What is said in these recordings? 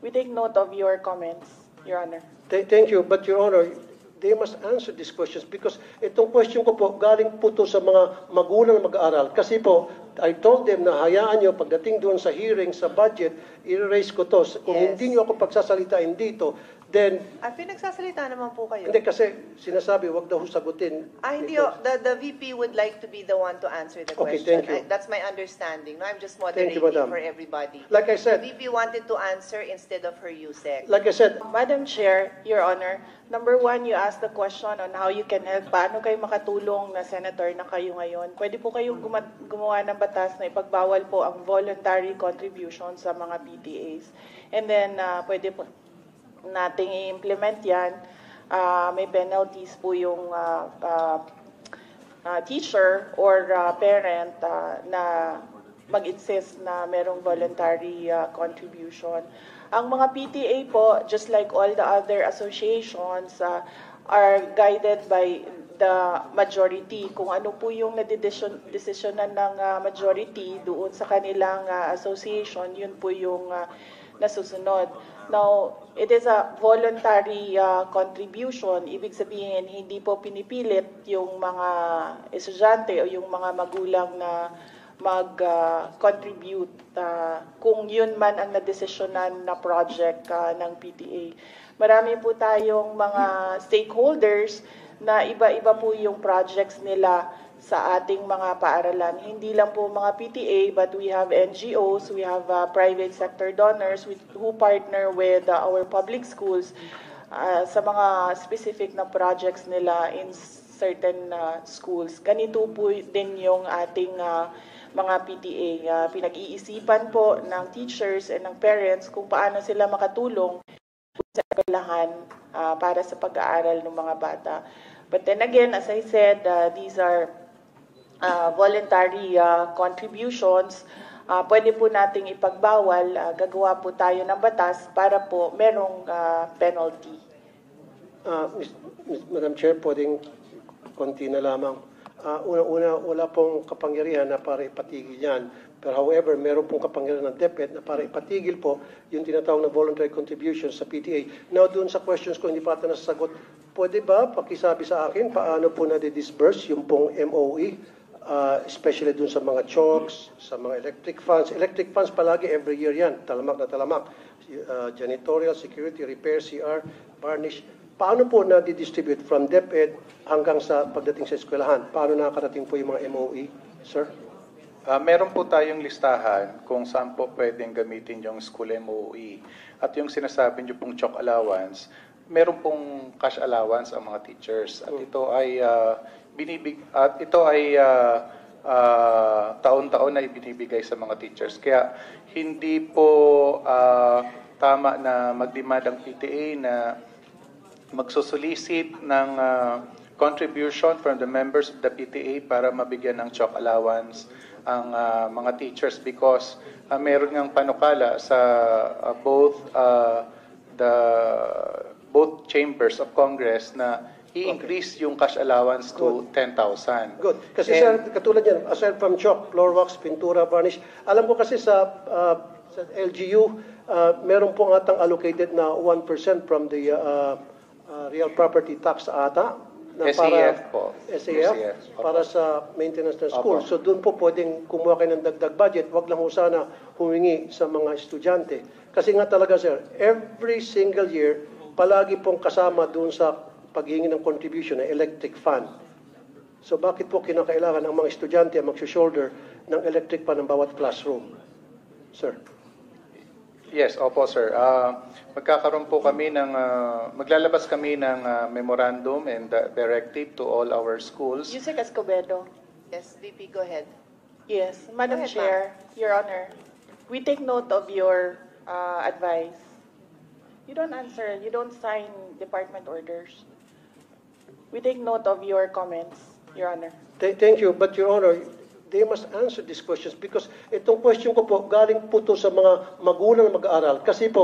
We take note of your comments, Your Honor. Thank you, but Your Honor, they must answer these questions because itong question ko po, galing po to sa mga magulang na mag-aaral. Kasi po, I told them na hayaan nyo pagdating doon sa hearing, sa budget, i-raise ko to. Kung hindi nyo ako pagsasalitain dito, then... pinagsasalita naman po kayo. Hindi kasi sinasabi, wag daw sagutin. Hindi, the VP would like to be the one to answer the Okay, question. thank you. That's my understanding. No, I'm just Thank you, moderating Madam. for everybody. Like I said, The VP wanted to answer instead of her USEC. like I said, Madam Chair, Your Honor, number one, you asked the question on how you can help. Paano kayo makatulong na senator na kayo ngayon? Pwede po kayong gumawa ng batas na ipagbawal po ang voluntary contribution sa mga PTAs. And then, pwede po nating i-implement yan. May penalties po yung teacher or parent na mag-insist na merong voluntary contribution. Ang mga PTA po, just like all the other associations, are guided by the majority. Kung ano po yung nadedesisyonan ng majority doon sa kanilang association, yun po yung nasusunod. Now, it is a voluntary contribution. Ibig sabihin, hindi po pinipilit yung mga estudyante o yung mga magulang na mag-contribute kung yun man ang nadesisyonan na project ng PTA. Marami po tayong mga stakeholders na iba-iba po yung projects nila sa ating mga paaralan. Hindi lang po mga PTA, but we have NGOs, we have private sector donors who partner with our public schools sa mga specific na projects nila in certain schools. Ganito po din yung ating mga PTA. Pinag-iisipan po ng teachers and ng parents kung paano sila makatulong sa eskwelahan para sa pag-aaral ng mga bata. But then again, as I said, these are voluntary contributions. Pwede po nating ipagbawal, gagawa po tayo ng batas para po merong penalty. Madam Chair, pwedeng konti na lamang. Una, wala pong kapangyarihan na para ipatigil yan. Pero however, meron pong kapangyarihan ng DepEd na para ipatigil po yung tinatawag na voluntary contributions sa PTA. Now, doon sa questions ko, hindi pa ata nasasagot. Pwede ba pakisabi sa akin paano po na-disburse yung pong MOE? Especially doon sa mga CHOCs, sa mga electric funds. Electric funds palagi every year yan. Talamak na talamak. Janitorial, security, repair, CR, varnish. Paano po na-distribute from DepEd hanggang sa pagdating sa eskwelahan? Paano nakakarating po yung mga MOE, sir? Meron po tayong listahan kung saan po pwedeng gamitin yung school MOE. At yung sinasabi niyo pong chalk allowance, meron pong cash allowance ang mga teachers. At ito ay taon-taon na ibinibigay sa mga teachers. Kaya hindi po tama na mag-demand ang PTA na magsusolicit ng contribution from the members of the PTA para mabigyan ng chalk allowance ang mga teachers because meron ngang panukala sa both chambers of Congress na i-increase yung cash allowance to 10,000. Good. Kasi sir, katulad yan, aside from chalk, floor wax, pintura, varnish, alam ko kasi sa LGU, meron pong atang allocated na 1% from the real property tax ata. Na SAF po. SAF, para sa maintenance ng school. So doon po pwedeng kumuha kayo ng dagdag budget. Wag lang ho sana humingi sa mga estudyante. Kasi nga talaga sir, every single year, palagi pong kasama doon sa paghingi ng contribution ng electric fund. So bakit po kinakailangan ng mga estudyante mag-shoulder ng electric fund ng bawat classroom? Sir. Yes, opo sir. Magkakaroon po kami ng, maglalabas kami ng memorandum and directive to all our schools. Yusek Escobedo. Yes, VP, go ahead. Yes, Madam Go ahead, Chair, Your Honor, we take note of your advice. You don't answer, you don't sign department orders. We take note of your comments, Your Honor. Thank you, but Your Honor, they must answer these questions because itong question ko po, galing po to sa mga magulang na mag-aaral. Kasi po,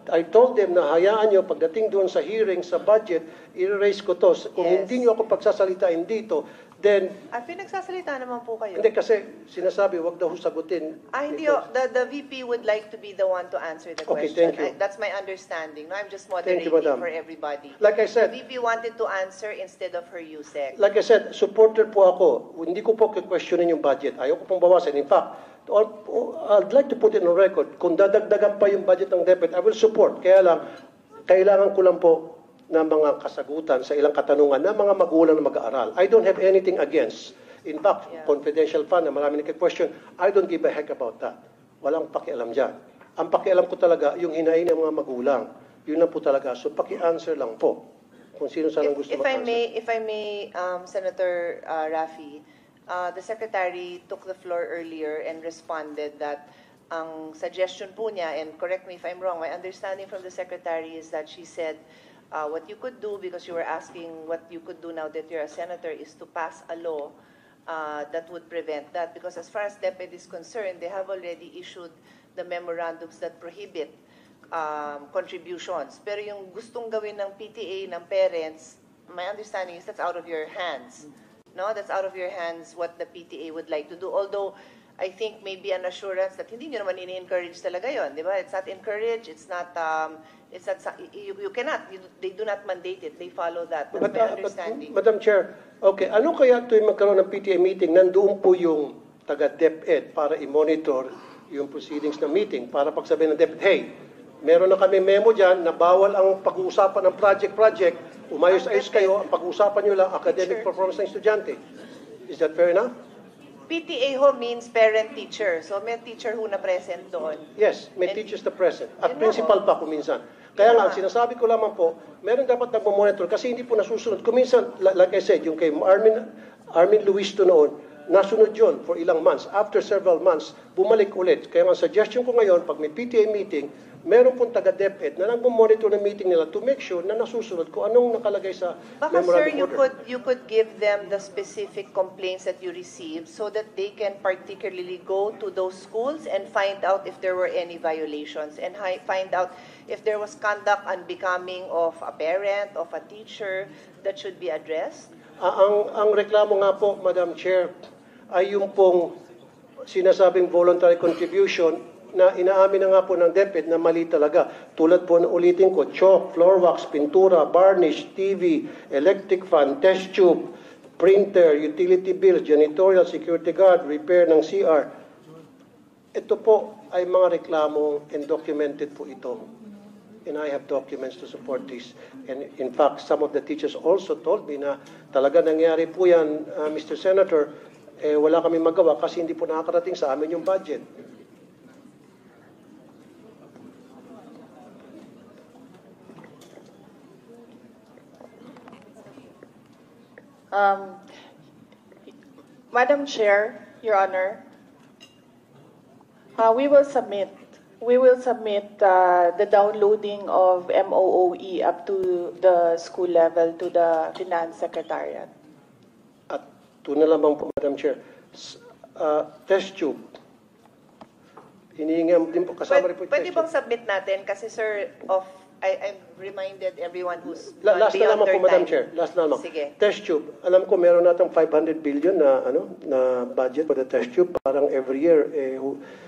I told them na hayaan nyo, pagdating doon sa hearing, sa budget, i-raise ko to. Kung Yes. hindi nyo ako pagsasalitain dito, then, Pinagsasalita naman po kayo. hindi kasi sinasabi, wag daw sagutin. Hindi, ito. the VP would like to be the one to answer the Okay, question. thank you. That's my understanding. No, I'm just Thank you, moderating Madam. for everybody. Like I said, The VP wanted to answer instead of her USEC. Like I said, supporter po ako. Hindi ko po questionin yung budget. Ayaw ko pong bawasan. In fact, I'd like to put it on record, kung dadagdagan pa yung budget ng DepEd, I will support. Kaya lang, kailangan ko lang po ng mga kasagutan sa ilang katanungan ng mga magulang na mag-aaral. I don't have anything against. In fact, Yeah. confidential fund na marami nagka-question, I don't give a heck about that. Walang pakialam dyan. Ang pakialam ko talaga, yung hinain ng mga magulang. Yun lang po talaga. So, paki-answer lang po. Kung sino sanang gusto If I mag-answer. if I may, Senator Raffy, the Secretary took the floor earlier and responded that ang suggestion po niya, and correct me if I'm wrong, my understanding from the Secretary is that she said what you could do, because you were asking what you could do now that you're a senator, is to pass a law that would prevent that. Because as far as DepEd is concerned, they have already issued the memorandums that prohibit contributions. Pero yung gustong gawin ng PTA, ng parents, my understanding is that's out of your hands. No, that's out of your hands what the PTA would like to do. Although, I think maybe an assurance that hindi nyo naman ini-encourage talaga yon, di ba? It's not encouraged, you cannot, they do not mandate it, they follow that. That's my understanding. Madam Chair, okay, ano kaya tuwing magkaroon ng PTA meeting, nandoon po yung taga-DepEd para i-monitor yung proceedings ng meeting, para pagsabihin ng DepEd, hey, meron na kami memo dyan na bawal ang pag-uusapan ng project, umayos-ayos kayo, ang pag-uusapan nyo lang academic performance ng estudyante. Is that fair enough? PTA ho means parent-teacher. So may teacher ho na present doon. Yes, may And- teachers na present. At Yun principal na, pa kuminsan. Kaya nga, Yun na. sinasabi ko lamang po, meron dapat nagmo-monitor kasi hindi po nasusunod. Kuminsan, like I said, yung kay Armin Luisto noon, nasunod yun for ilang months. After several months, bumalik ulit. Kaya nga, suggestion ko ngayon, pag may PTA meeting, meron pong taga-DepEd na nagmo-monitor ng meeting nila to make sure na nasusunod kung anong nakalagay sa Baka sir, memorandum order. you could give them the specific complaints that you received so that they can particularly go to those schools and find out if there were any violations and find out if there was conduct unbecoming of a parent, of a teacher that should be addressed. Ang reklamo nga po, Madam Chair, ay yung pong sinasabing voluntary contribution na inaamin na nga po ng DepEd na mali talaga. Tulad po na ulitin ko, chalk, floor wax, pintura, varnish, TV, electric fan, test tube, printer, utility bills, janitorial, security guard, repair ng CR. Ito po ay mga reklamo and documented po ito. And I have documents to support this. And in fact, some of the teachers also told me na talaga nangyari po yan, Mr. Senator, wala kami magawa kasi hindi po nakakarating sa amin yung budget. Madam Chair, Your Honor, we will submit the downloading of MOOE up to the school level to the Finance Secretariat. At doon na lamang po, Madam Chair, test tube. Hinihingi din po, kasama rin po yung Pwede test bang tube. submit natin? Kasi sir, I've reminded everyone who's Last na beyond lamang po, their Madam time. Chair. Last na lamang. Sige. Test tube. Alam ko meron natang 500 billion na budget for the test tube. Parang every year